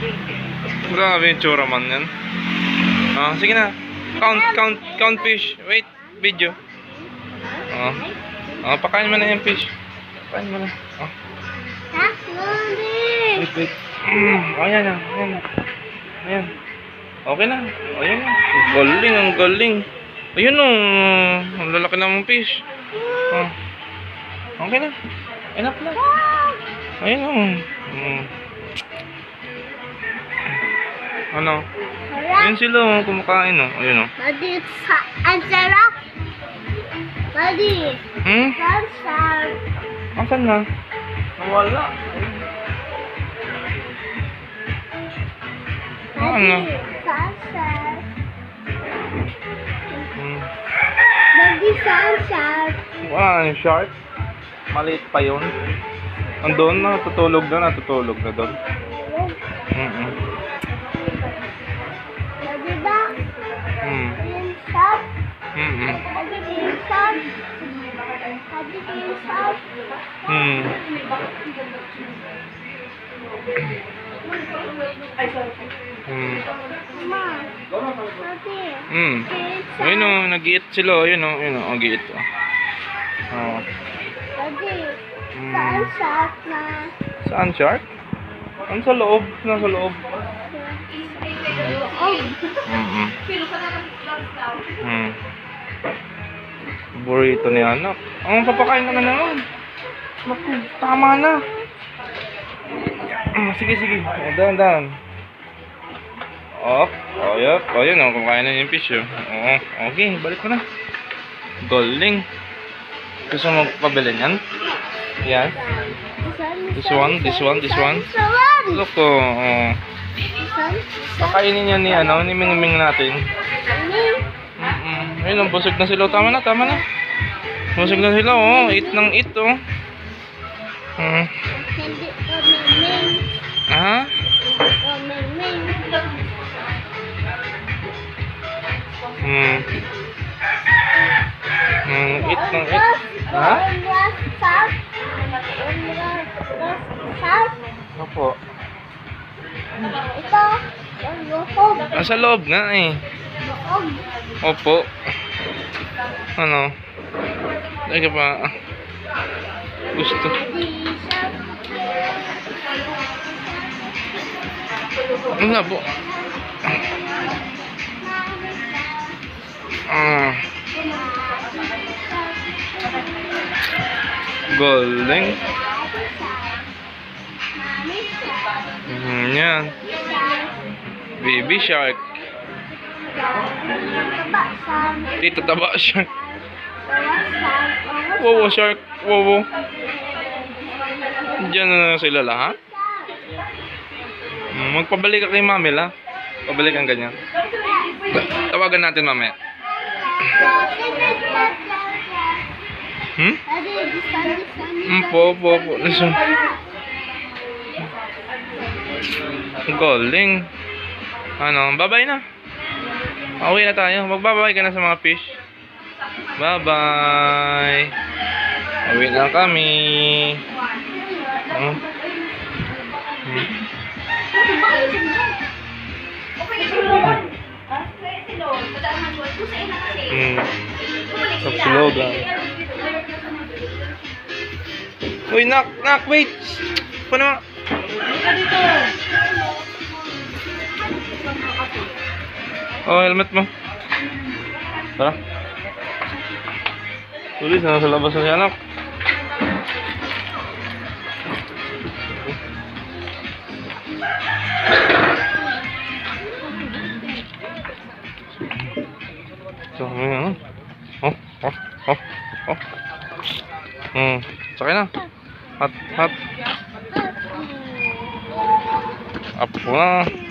Grabe yung tsura man yan. Ah, sige na. Count fish. Wait, video. Pakain mo na yung fish. Pakain mo na. Wait. Ayan na. Ayan. Okay na. Ayan na. Ang galing. Ayun o. Ang lalaki namang fish. Okay na. Enough na. Ayun o. Ano? Ayun sila o. Kumakain o. Ayun o. Daddy, ang sarap. Daddy. Ang sarap. Asan na? Nawala. Ano? Sunshine. Daddy, sunshine. Wala yung shark. Maliit pa yun. Andun na, natutulog na doon. Daddy ba? Yung shark? Daddy, yung shark? Daddy, yung shark? Mama, Daddy. Ayun o, nag-iit sila. Ayun o, nag-iit o. Daddy, saan shark na? Saan shark? Ano sa loob? Nasa loob. Burrito ni anak. Ang papakain ka na naman. Naku, tama na. Sige. Dahan. Yup. Ayun o, kumakain na yung fish o. Okay, balik mo na. Galing. Gusto mo magpabili niyan? Yan. This one. Look o. Pakainin niya ni Mingming natin. Ayun, busog na sila. Tama na. Busog na sila o. Eat ng eat o. Hindi ko Mingming. Ha? Mingming. Eat ng eat. Ha? Opo. Ito, yung loob. Nasa loob nga eh. Opo. Ano? Teka pa. Gusto. Ano po? Galing. Yan. Baby shark. Dito taba shark. Wow, shark. Wow. Diyan na sila lahat. Magpabalik ka kay Mami la. Pabalik ang ganyan. Tawagan natin mamaya. Po. Listen. Galing. Ano, bye-bye na. Uwi na tayo. Magbabay ka na sa mga fish. Bye-bye. Uwi na kami. Kapsulogan. Uy, nak, wait. Paano? Helmet mo. Tara. Tulis na sa labas na si anak. So, ano? Sakay na. Hot. Up na.